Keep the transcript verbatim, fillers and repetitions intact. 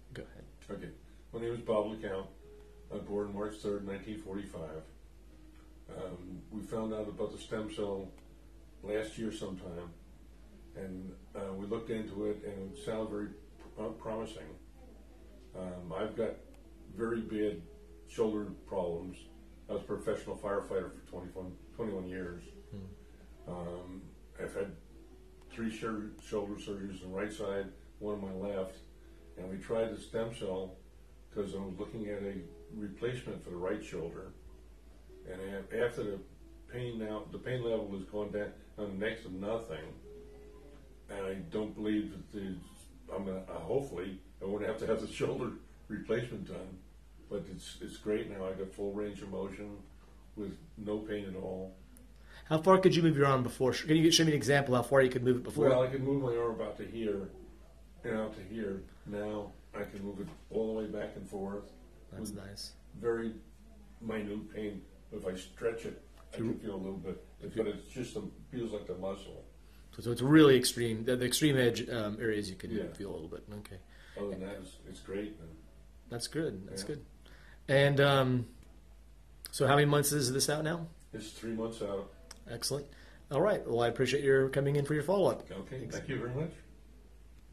Go ahead. Okay. My name is Bob LeCount. I was born March third, nineteen forty-five. Um, we found out about the stem cell last year sometime, and uh, we looked into it, and it sounded very pr- promising. Um, I've got very bad shoulder problems. I was a professional firefighter for twenty-one, twenty-one years. Hmm. Um, I've had three shoulder surgeries on the right side, one on my left, and we tried the stem cell because I was looking at a replacement for the right shoulder. And after the pain now, the pain level has gone down on next to nothing, and I don't believe that the, I'm gonna, uh, hopefully I won't have to have the shoulder replacement done. But it's it's great now. I got full range of motion with no pain at all. How far could you move your arm before? Can you show me an example how far you could move it before? Well, I could move my arm about to here and out to here. Now I can move it all the way back and forth. That's nice. Very minute pain. If I stretch it, I can feel a little bit, but it's just a, feels like the muscle. So, so it's really extreme. The, the extreme edge um, areas you can yeah. feel a little bit. Okay. Other than that, it's, it's great. That's good. That's yeah. good. And um, so, how many months is this out now? It's three months out. Excellent. All right. Well, I appreciate your coming in for your follow-up. Okay. Thanks. Thank you very much.